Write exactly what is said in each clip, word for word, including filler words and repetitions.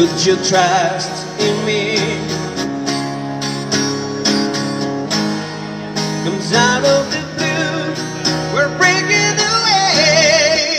Put your trust in me. Comes out of the blue, we're breaking away.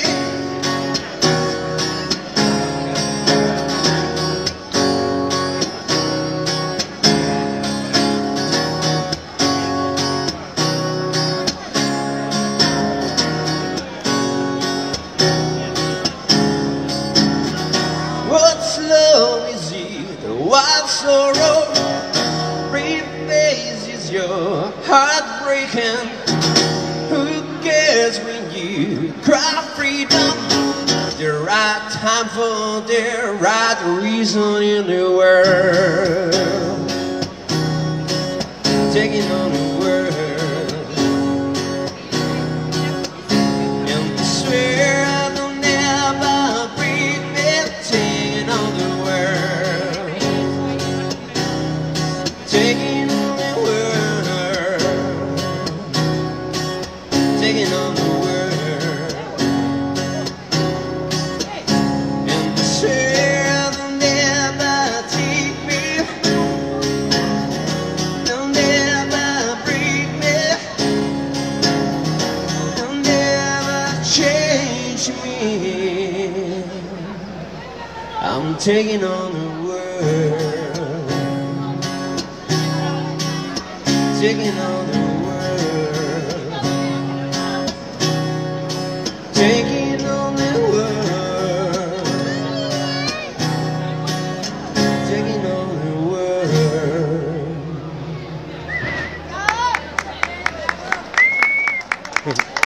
What's love is it? What's sorrow? Brave face is your heart breaking. Who cares when you cry freedom? The right time for the right reason in the world. Taking on the world. And I swear I'll never break me. Taking on the world. Taking on the world. Taking on the world. And I swear they'll never take me. They'll never break me. They'll never change me. I'm taking on the world. Taking on the world. Taking on the world. Taking on the world.